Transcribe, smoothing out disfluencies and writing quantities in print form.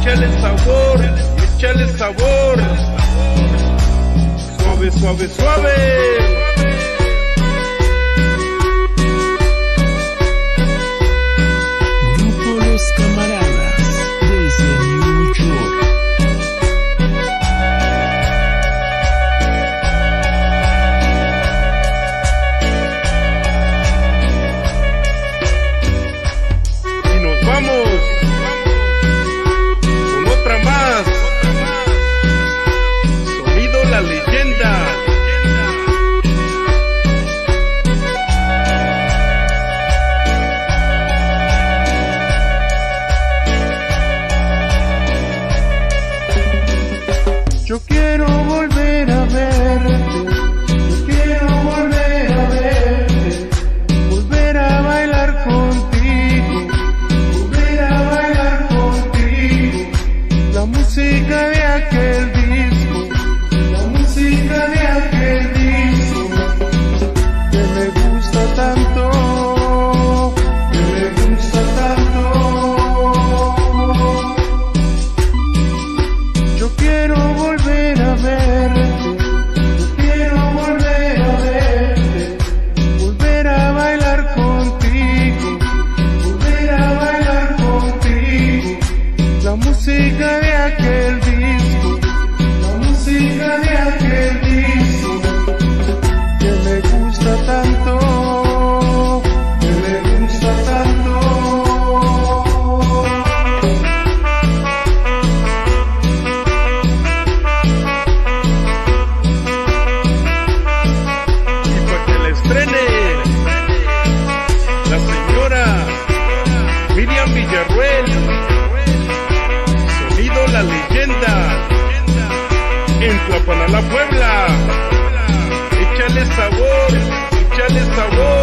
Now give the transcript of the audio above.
échale sabor, échale sabor. Suave, suave, suave. Yo quiero volver a verte, yo quiero volver a verte, volver a bailar contigo, volver a bailar contigo. La música de aquel disco, la música de aquel disco, que me gusta tanto, que me gusta tanto. Yo quiero volver a verte, yo quiero volver a verte, volver a bailar contigo, volver a bailar contigo. La música de aquel disco, la música de aquel disco, que me gusta tanto, que me gusta tanto. La señora Miriam Villarruel, sonido La Leyenda, en Tlapanalá, Puebla. Échale sabor, échale sabor.